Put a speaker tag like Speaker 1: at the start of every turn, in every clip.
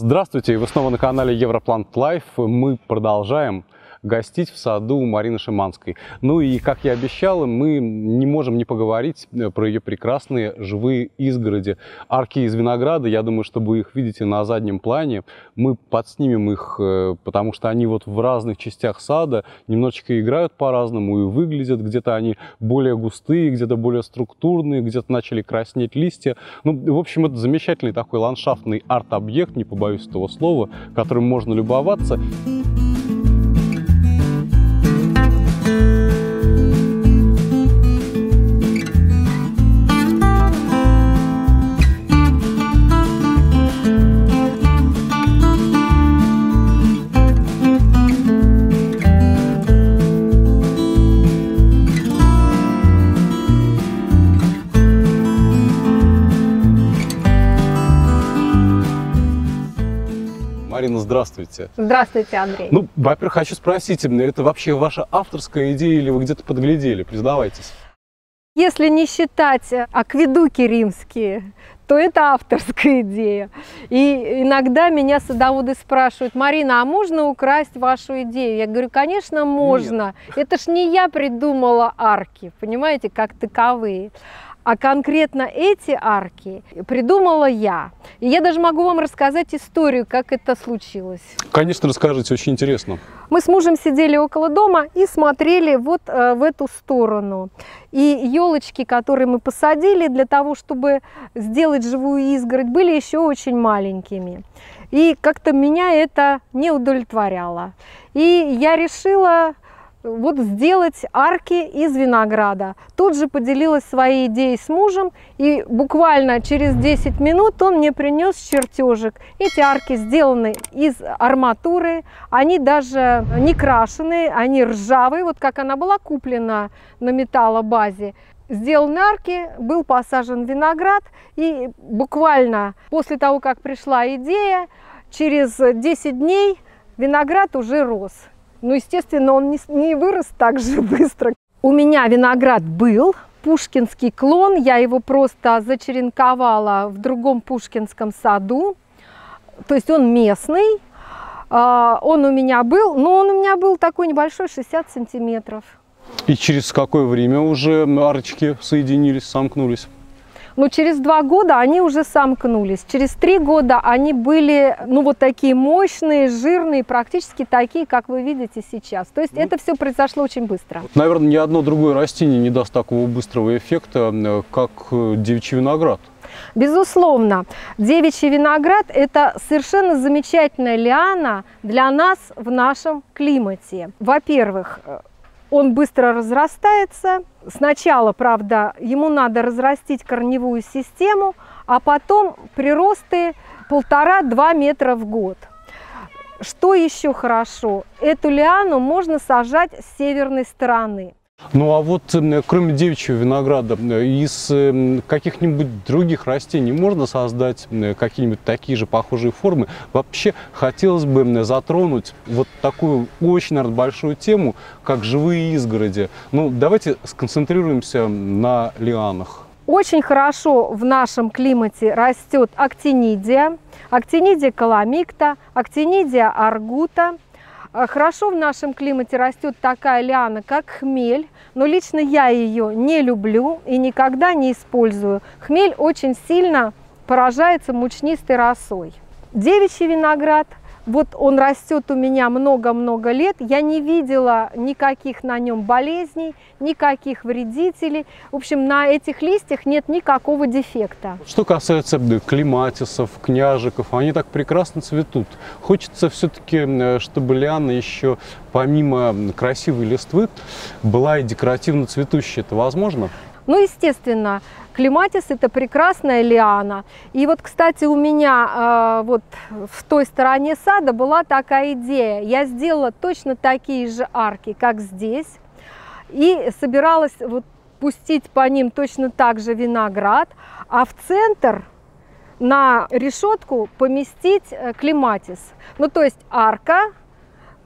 Speaker 1: Здравствуйте, вы снова на канале Европлант Лайф. Мы продолжаем гостить в саду Марины Шиманской. Ну и, как я обещал, мы не можем не поговорить про ее прекрасные живые изгороди. Арки из винограда, я думаю, что вы их видите на заднем плане. Мы подснимем их, потому что они вот в разных частях сада немножечко играют по-разному и выглядят. Где-то они более густые, где-то более структурные, где-то начали краснеть листья. Ну, в общем, это замечательный такой ландшафтный арт-объект, не побоюсь этого слова, которым можно любоваться. Марина, здравствуйте.
Speaker 2: Здравствуйте, Андрей.
Speaker 1: Ну, во-первых, хочу спросить, это вообще ваша авторская идея или вы где-то подглядели? Признавайтесь.
Speaker 2: Если не считать акведуки римские, то это авторская идея. И иногда меня садоводы спрашивают: Марина, а можно украсть вашу идею? Я говорю, конечно, можно. Нет. Это ж не я придумала арки, понимаете, как таковые. А конкретно эти арки придумала я. И я даже могу вам рассказать историю, как это случилось.
Speaker 1: Конечно, расскажите, очень интересно.
Speaker 2: Мы с мужем сидели около дома и смотрели вот в эту сторону. И елочки, которые мы посадили для того, чтобы сделать живую изгородь, были еще очень маленькими. И как-то меня это не удовлетворяло. И я решила вот сделать арки из винограда. Тут же поделилась своей идеей с мужем, и буквально через 10 минут он мне принес чертежик. Эти арки сделаны из арматуры, они даже не крашеные, они ржавые, вот как она была куплена на металлобазе. Сделаны арки, был посажен виноград, и буквально после того, как пришла идея, через 10 дней виноград уже рос. Ну, естественно, он не вырос так же быстро. У меня виноград был, пушкинский клон, я его просто зачеренковала в другом пушкинском саду. То есть он местный, он у меня был, но он у меня был такой небольшой, 60 сантиметров.
Speaker 1: И через какое время уже арочки соединились, сомкнулись?
Speaker 2: Но через 2 года они уже сомкнулись. Через 3 года они были, ну, вот такие мощные, жирные, практически такие, как вы видите сейчас. То есть это все произошло очень быстро.
Speaker 1: Наверное, ни одно другое растение не даст такого быстрого эффекта, как девичий виноград.
Speaker 2: Безусловно, девичий виноград – это совершенно замечательная лиана для нас в нашем климате. Во-первых, он быстро разрастается. Сначала, правда, ему надо разрастить корневую систему, а потом приросты 1,5–2 метра в год. Что еще хорошо? Эту лиану можно сажать с северной стороны.
Speaker 1: Ну а вот кроме девичьего винограда, из каких-нибудь других растений можно создать какие-нибудь такие же похожие формы? Вообще хотелось бы затронуть вот такую очень, наверное, большую тему, как живые изгороди. Ну, давайте сконцентрируемся на лианах.
Speaker 2: Очень хорошо в нашем климате растет актинидия, актинидия каламикта, актинидия аргута. Хорошо в нашем климате растет такая лиана, как хмель, но лично я ее не люблю и никогда не использую. Хмель очень сильно поражается мучнистой росой. Девичий виноград, вот он растет у меня много-много лет, я не видела никаких на нем болезней, никаких вредителей. В общем, на этих листьях нет никакого дефекта.
Speaker 1: Что касается клематисов, княжиков, они так прекрасно цветут. Хочется все-таки, чтобы лиана еще помимо красивой листвы была и декоративно цветущей. Это возможно?
Speaker 2: Ну, естественно, клематис – это прекрасная лиана. И вот, кстати, у меня вот в той стороне сада была такая идея. Я сделала точно такие же арки, как здесь, и собиралась вот пустить по ним точно так же виноград, а в центр на решетку поместить клематис. Ну, то есть арка,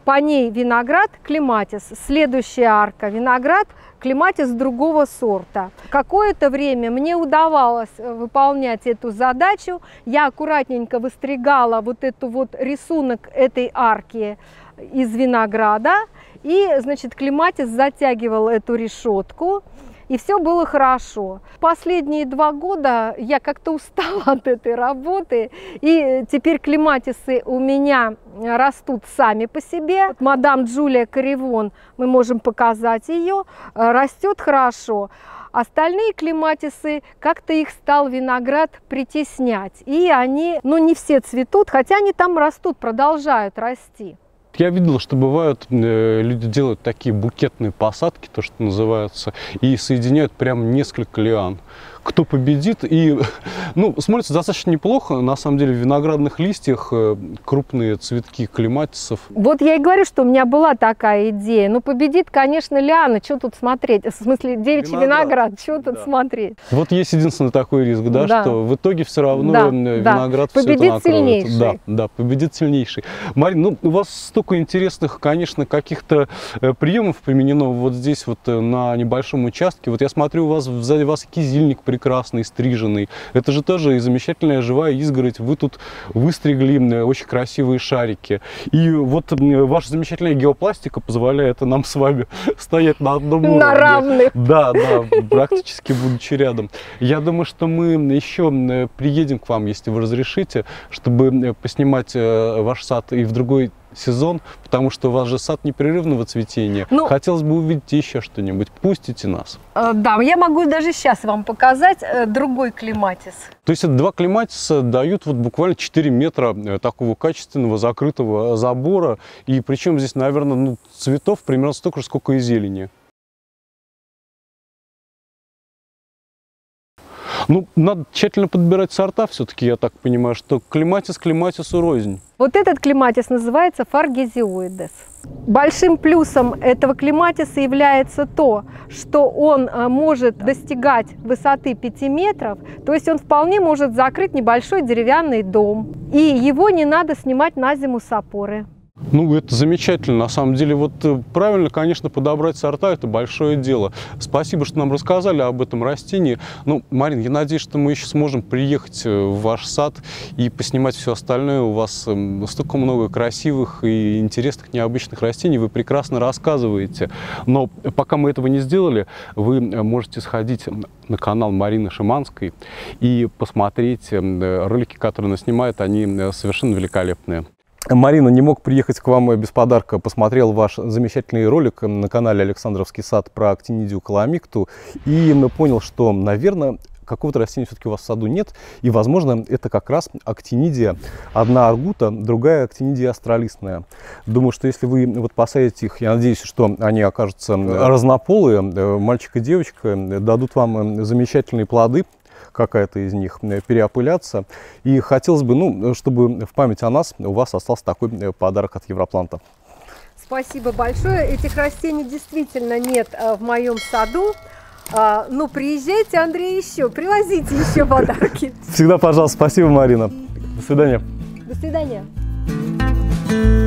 Speaker 2: по ней виноград клематис, следующая арка виноград клематис другого сорта. Какое-то время мне удавалось выполнять эту задачу. Я аккуратненько выстригала вот эту вот рисунок этой арки из винограда, и, значит, клематис затягивал эту решетку. И все было хорошо. Последние 2 года я как-то устала от этой работы, и теперь клематисы у меня растут сами по себе. Мадам Джулия Каривон, мы можем показать ее, растет хорошо. Остальные клематисы, как-то их стал виноград притеснять, и они, ну, не все цветут, хотя они там растут, продолжают расти.
Speaker 1: Я видел, что бывают, люди делают такие букетные посадки, то, что называется, и соединяют прям несколько лиан. Кто победит, и, ну, смотрится достаточно неплохо. На самом деле в виноградных листьях крупные цветки клематисов.
Speaker 2: Вот я и говорю, что у меня была такая идея. Ну, победит, конечно, лиана, что тут смотреть? В смысле, девичий виноград, что тут смотреть?
Speaker 1: Вот есть единственный такой риск, да, что в итоге все равно виноград все это накроет.
Speaker 2: Сильнейший.
Speaker 1: Да, победит сильнейший. Марин, ну, у вас столько интересных, конечно, каких-то приемов применено вот здесь вот на небольшом участке. Вот я смотрю, у вас сзади вас кизильник прекрасный, стриженный. Это же тоже и замечательная живая изгородь. Вы тут выстригли очень красивые шарики. И вот ваша замечательная геопластика позволяет нам с вами стоять на одном уровне.
Speaker 2: На равных.
Speaker 1: Да, практически будучи рядом. Я думаю, что мы еще приедем к вам, если вы разрешите, чтобы поснимать ваш сад и в другой сезон, потому что у вас же сад непрерывного цветения. Ну, хотелось бы увидеть еще что-нибудь. Пустите нас.
Speaker 2: Да, я могу даже сейчас вам показать другой клематис.
Speaker 1: То есть это 2 клематиса дают вот буквально 4 метра такого качественного закрытого забора. И причем здесь, наверное, ну, цветов примерно столько же, сколько и зелени. Ну, надо тщательно подбирать сорта все-таки, я так понимаю, что клематис клематису рознь.
Speaker 2: Вот этот клематис называется фаргезиоидес. Большим плюсом этого клематиса является то, что он может достигать высоты 5 метров, то есть он вполне может закрыть небольшой деревянный дом, и его не надо снимать на зиму с опоры.
Speaker 1: Ну, это замечательно. На самом деле, вот правильно, конечно, подобрать сорта – это большое дело. Спасибо, что нам рассказали об этом растении. Ну, Марин, я надеюсь, что мы еще сможем приехать в ваш сад и поснимать все остальное. У вас столько много красивых и интересных, необычных растений. Вы прекрасно рассказываете. Но пока мы этого не сделали, вы можете сходить на канал Марины Шиманской и посмотреть ролики, которые она снимает. Они совершенно великолепные. Марина, не мог приехать к вам без подарка. Посмотрел ваш замечательный ролик на канале Александровский сад про актинидию каламикту и понял, что, наверное, какого-то растения все-таки у вас в саду нет. И, возможно, это как раз актинидия. Одна аргута, другая актинидия астролистная. Думаю, что если вы вот посадите их, я надеюсь, что они окажутся разнополые, мальчик и девочка, дадут вам замечательные плоды. Какая-то из них переопыляться. И хотелось бы, ну, чтобы в память о нас у вас остался такой подарок от Европланта.
Speaker 2: Спасибо большое. Этих растений действительно нет в моем саду. Ну, приезжайте, Андрей, еще, привозите еще подарки.
Speaker 1: Всегда, пожалуйста. Спасибо, Марина. До свидания.
Speaker 2: До свидания.